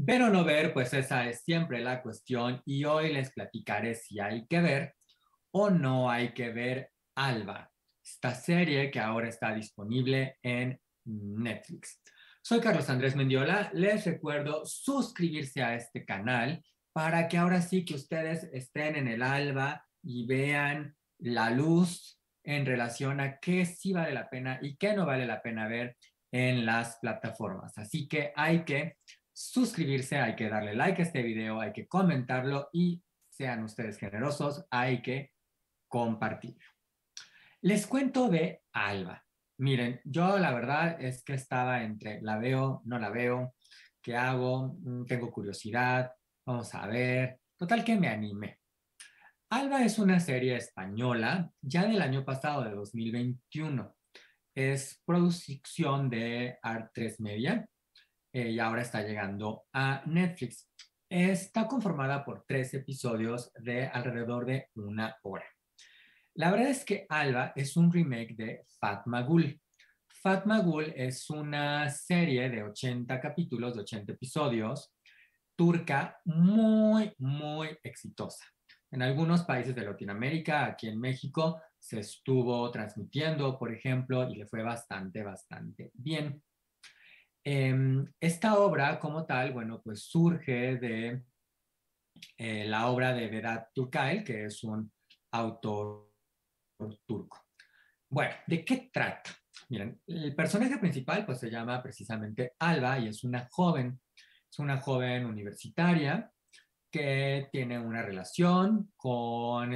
Ver o no ver, pues esa es siempre la cuestión y hoy les platicaré si hay que ver o no hay que ver Alba, esta serie que ahora está disponible en Netflix. Soy Carlos Andrés Mendiola, les recuerdo suscribirse a este canal para que ahora sí que ustedes estén en el alba y vean la luz en relación a qué sí vale la pena y qué no vale la pena ver en las plataformas. Así que hay que suscribirse, hay que darle like a este video, hay que comentarlo y sean ustedes generosos, hay que compartir. Les cuento de Alba. Miren, yo la verdad es que estaba entre la veo, no la veo, ¿qué hago? Tengo curiosidad, vamos a ver. Total que me animé. Alba es una serie española ya del año pasado, de 2021. Es producción de Art3 Media y ahora está llegando a Netflix. Está conformada por 3 episodios de alrededor de 1 hora. La verdad es que Alba es un remake de Fatma Gul. Fatma Gul es una serie de 80 capítulos, de 80 episodios, turca muy, muy exitosa. En algunos países de Latinoamérica, aquí en México, se estuvo transmitiendo, por ejemplo, y le fue bastante, bastante bien. Esta obra como tal, bueno, pues surge de la obra de Vedat Turkael, que es un autor turco. Bueno, ¿de qué trata? Miren, el personaje principal pues se llama precisamente Alba y es una joven universitaria que tiene una relación con,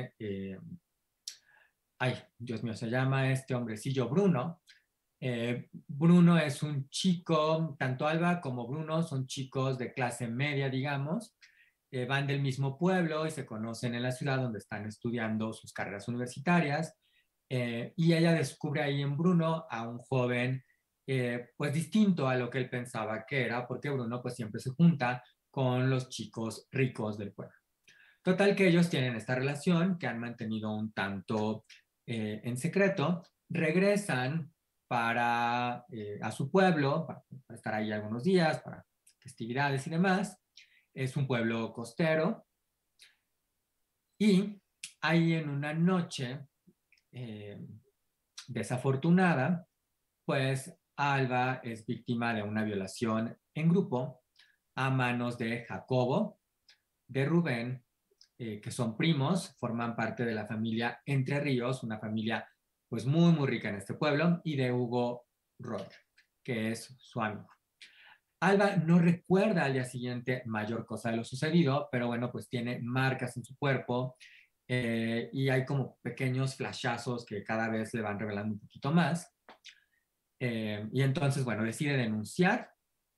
ay, Dios mío, se llama este hombrecillo Bruno. Bruno es un chico, tanto Alba como Bruno son chicos de clase media, digamos, van del mismo pueblo y se conocen en la ciudad donde están estudiando sus carreras universitarias. Y ella descubre ahí en Bruno a un joven pues distinto a lo que él pensaba que era, porque Bruno pues siempre se junta con los chicos ricos del pueblo. Total que ellos tienen esta relación que han mantenido un tanto en secreto, regresan a su pueblo, para estar ahí algunos días, para festividades y demás. Es un pueblo costero y ahí en una noche eh, desafortunada, pues Alba es víctima de una violación en grupo a manos de Jacobo, de Rubén, que son primos, forman parte de la familia Entre Ríos, una familia pues muy, muy rica en este pueblo, y de Hugo Roy, que es su amigo. Alba no recuerda al día siguiente mayor cosa de lo sucedido, pero bueno, pues tiene marcas en su cuerpo y hay como pequeños flashazos que cada vez le van revelando un poquito más. Y entonces, bueno, decide denunciar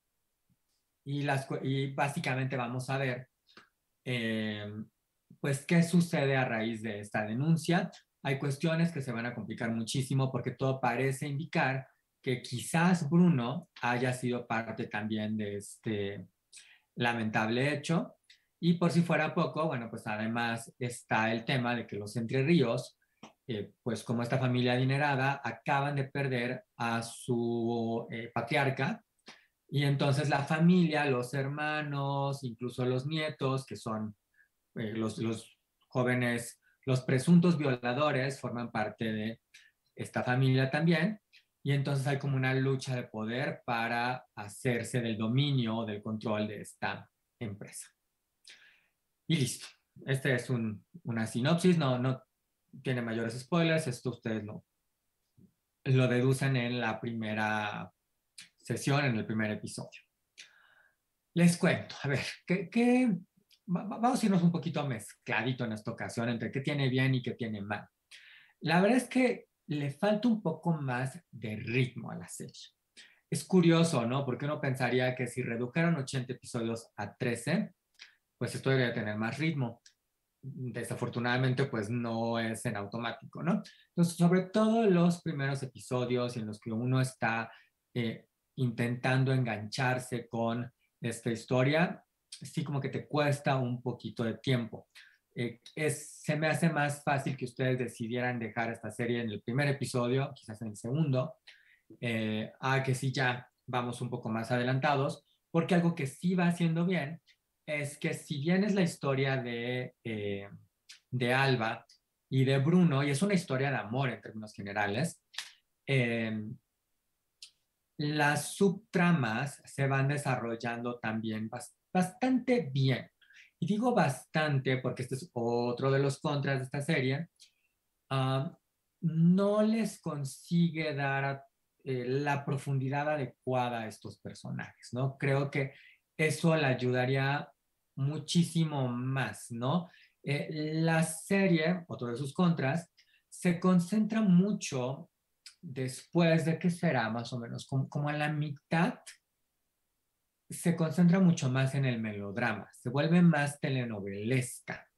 y básicamente vamos a ver eh, pues qué sucede a raíz de esta denuncia. Hay cuestiones que se van a complicar muchísimo porque todo parece indicar que quizás Bruno haya sido parte también de este lamentable hecho. Y por si fuera poco, bueno, pues además está el tema de que los Entre Ríos, pues como esta familia adinerada, acaban de perder a su patriarca y entonces la familia, los hermanos, incluso los nietos, que son los jóvenes, los presuntos violadores, forman parte de esta familia también. Y entonces hay como una lucha de poder para hacerse del dominio o del control de esta empresa. Y listo. Este es una sinopsis, no tiene mayores spoilers, esto ustedes lo deducen en la primera sesión, en el primer episodio. Les cuento, a ver, vamos a irnos un poquito mezcladito en esta ocasión entre qué tiene bien y qué tiene mal. La verdad es que le falta un poco más de ritmo a la serie. Es curioso, ¿no? Porque uno pensaría que si redujeran 80 episodios a 13, pues esto debería tener más ritmo. Desafortunadamente, pues no es en automático, ¿no? Entonces, sobre todo los primeros episodios en los que uno está eh, intentando engancharse con esta historia, sí como que te cuesta un poquito de tiempo. Se me hace más fácil que ustedes decidieran dejar esta serie en el primer episodio, quizás en el segundo, a que sí ya vamos un poco más adelantados, porque algo que sí va haciendo bien es que si bien es la historia de Alba y de Bruno, y es una historia de amor en términos generales, eh, las subtramas se van desarrollando también bastante bien. Y digo bastante porque este es otro de los contras de esta serie. ah, no les consigue dar la profundidad adecuada a estos personajes, ¿no? Creo que eso le ayudaría muchísimo más, ¿no? La serie, otro de sus contras, se concentra mucho después de que será más o menos como a la mitad, se concentra mucho más en el melodrama, se vuelve más telenovelesca.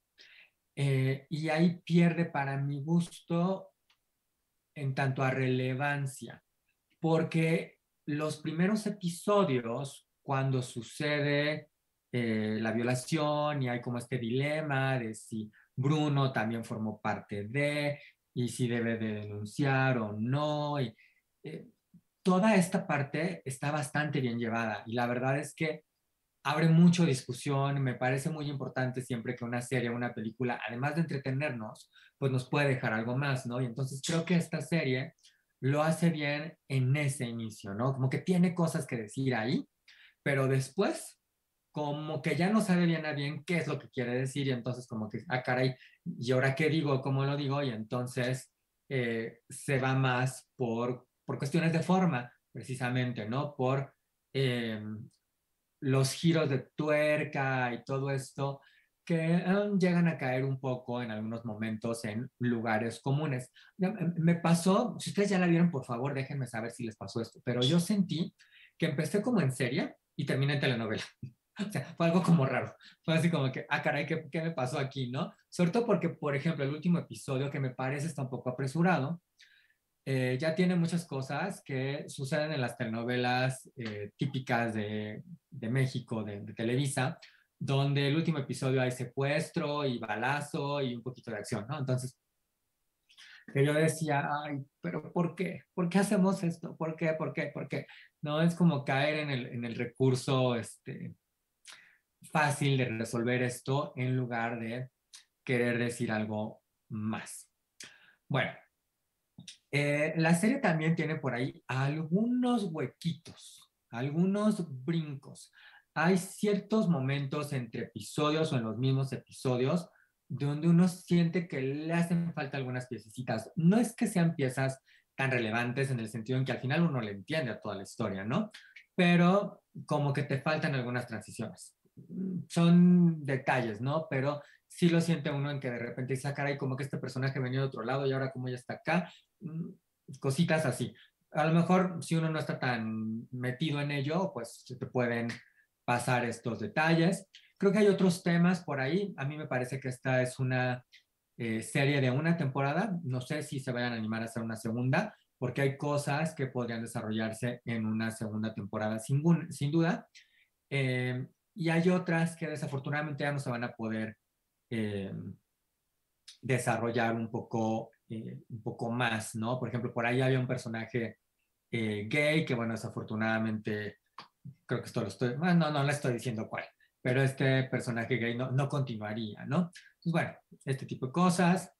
Y ahí pierde para mi gusto en tanto a relevancia, porque los primeros episodios, cuando sucede la violación y hay como este dilema de si Bruno también formó parte de, y si debe de denunciar o no, y eh, toda esta parte está bastante bien llevada y la verdad es que abre mucho discusión, me parece muy importante siempre que una serie, una película, además de entretenernos, pues nos puede dejar algo más, ¿no? Y entonces creo que esta serie lo hace bien en ese inicio, ¿no? Como que tiene cosas que decir ahí, pero después como que ya no sabe bien a bien qué es lo que quiere decir y entonces como que, ah, caray, ¿y ahora qué digo? ¿Cómo lo digo? Y entonces se va más por cuestiones de forma, precisamente, ¿no? Por eh, los giros de tuerca y todo esto que llegan a caer un poco en algunos momentos en lugares comunes. Me pasó, si ustedes ya la vieron, por favor, déjenme saber si les pasó esto, pero yo sentí que empecé como en serie y terminé en telenovela. O sea, fue algo como raro. Fue así como que, ah, caray, ¿qué me pasó aquí, no? Sobre todo porque, por ejemplo, el último episodio que me parece está un poco apresurado, ya tiene muchas cosas que suceden en las telenovelas típicas de México, de Televisa, donde el último episodio hay secuestro y balazo y un poquito de acción, ¿no? Entonces, que yo decía, ay, pero ¿por qué? ¿Por qué hacemos esto? ¿Por qué? ¿Por qué? ¿Por qué? No es como caer en el recurso fácil de resolver esto en lugar de querer decir algo más. Bueno, la serie también tiene por ahí algunos huequitos, algunos brincos. Hay ciertos momentos entre episodios o en los mismos episodios donde uno siente que le hacen falta algunas piececitas. No es que sean piezas tan relevantes en el sentido en que al final uno le entiende a toda la historia, ¿no? Pero como que te faltan algunas transiciones. Son detalles, ¿no? Pero sí lo siente uno en que de repente dice, "Ah, caray, como que este personaje venía de otro lado y ahora como ya está acá." mm, Cositas así. A lo mejor si uno no está tan metido en ello, pues se te pueden pasar estos detalles. Creo que hay otros temas por ahí. A mí me parece que esta es una serie de una temporada. No sé si se vayan a animar a hacer una segunda, porque hay cosas que podrían desarrollarse en una segunda temporada sin duda. Y hay otras que desafortunadamente ya no se van a poder eh, desarrollar un poco más, ¿no? Por ejemplo, por ahí había un personaje gay que, bueno, desafortunadamente, creo que esto lo estoy, bueno, no le estoy diciendo cuál, pero este personaje gay no continuaría, ¿no? Pues bueno, este tipo de cosas.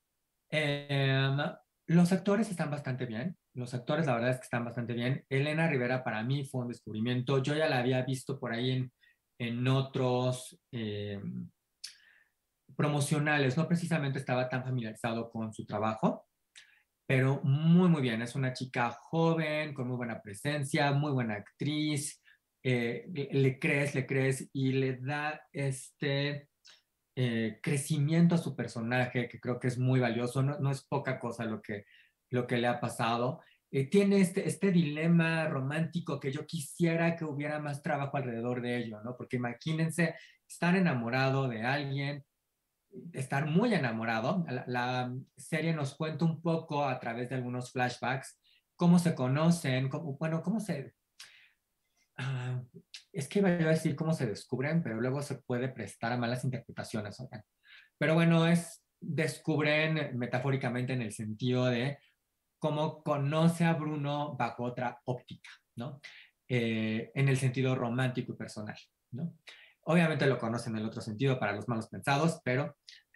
Eh, los actores están bastante bien. Los actores, la verdad es que están bastante bien. Elena Rivera para mí fue un descubrimiento. Yo ya la había visto por ahí en otros promocionales. No precisamente estaba tan familiarizado con su trabajo, pero muy, muy bien. Es una chica joven, con muy buena presencia, muy buena actriz. Le crees y le da crecimiento a su personaje, que creo que es muy valioso. No es poca cosa lo que le ha pasado. Tiene este dilema romántico que yo quisiera que hubiera más trabajo alrededor de ello, ¿no? Porque imagínense estar enamorado de alguien, estar muy enamorado. La serie nos cuenta un poco a través de algunos flashbacks cómo se conocen, bueno, cómo se... ah, es que iba yo a decir cómo se descubren, pero luego se puede prestar a malas interpretaciones, oigan. Pero bueno, descubren metafóricamente en el sentido de cómo conoce a Bruno bajo otra óptica, ¿no? en el sentido romántico y personal, ¿no? Obviamente lo conocen en el otro sentido para los malos pensados, pero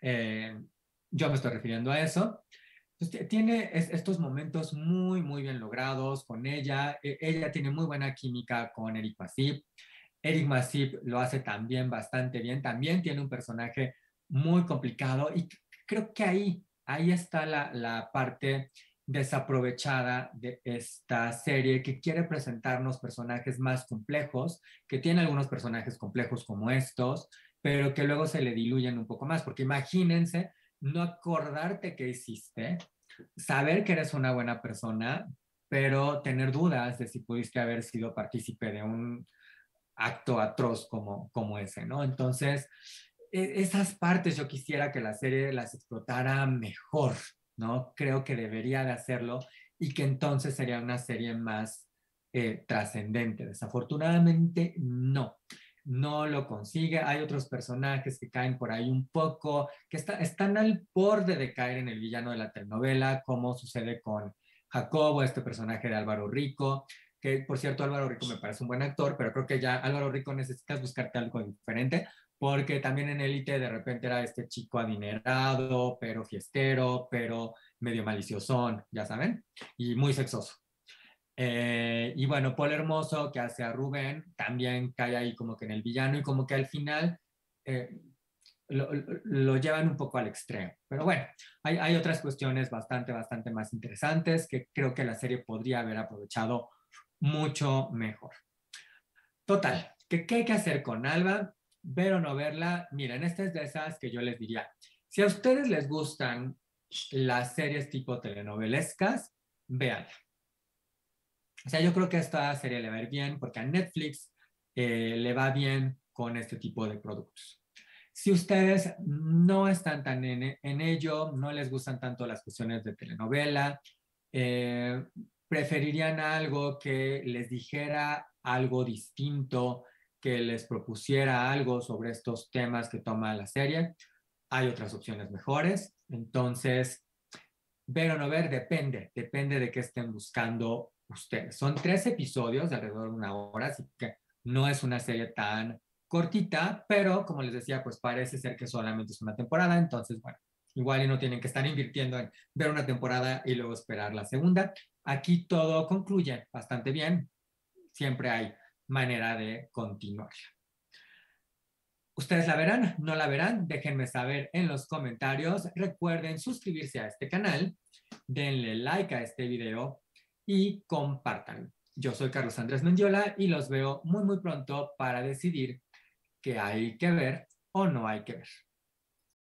yo me estoy refiriendo a eso. Pues tiene estos momentos muy, muy bien logrados con ella. Ella tiene muy buena química con Eric Masip. Eric Masip lo hace también bastante bien. También tiene un personaje muy complicado y creo que ahí está la parte desaprovechada de esta serie que quiere presentarnos personajes más complejos, que tiene algunos personajes complejos como estos, pero que luego se le diluyen un poco más, porque imagínense no acordarte que hiciste, saber que eres una buena persona, pero tener dudas de si pudiste haber sido partícipe de un acto atroz como ese, ¿no? Entonces, esas partes yo quisiera que la serie las explotara mejor, ¿no? Creo que debería de hacerlo y que entonces sería una serie más trascendente. Desafortunadamente, no lo consigue. Hay otros personajes que caen por ahí un poco, que están al borde de caer en el villano de la telenovela, como sucede con Jacobo, este personaje de Álvaro Rico, que por cierto Álvaro Rico me parece un buen actor, pero creo que ya Álvaro Rico necesitas buscarte algo diferente, porque también en Élite de repente era este chico adinerado, pero fiestero, pero medio maliciosón, ya saben, y muy sexoso. Y bueno, Paul Hermoso, que hace a Rubén, también cae ahí como que en el villano y como que al final eh, lo llevan un poco al extremo. Pero bueno, hay otras cuestiones bastante más interesantes que creo que la serie podría haber aprovechado mucho mejor. Total, ¿qué hay que hacer con Alba? ¿Ver o no verla? Miren, esta es de esas que yo les diría. Si a ustedes les gustan las series tipo telenovelescas, véanla. O sea, yo creo que a esta serie le va a ir bien porque a Netflix le va bien con este tipo de productos. Si ustedes no están tan en ello, no les gustan tanto las cuestiones de telenovela, eh, preferirían algo que les dijera algo distinto, que les propusiera algo sobre estos temas que toma la serie, hay otras opciones mejores. Entonces, ver o no ver depende de qué estén buscando ustedes. Son 3 episodios de alrededor de 1 hora, así que no es una serie tan cortita, pero como les decía, pues parece ser que solamente es una temporada, entonces, bueno, igual y no tienen que estar invirtiendo en ver una temporada y luego esperar la segunda. Aquí todo concluye bastante bien, siempre hay manera de continuar. ¿Ustedes la verán? ¿No la verán? Déjenme saber en los comentarios. Recuerden suscribirse a este canal, denle like a este video y compartan. Yo soy Carlos Andrés Mendiola y los veo muy pronto para decidir qué hay que ver o no hay que ver.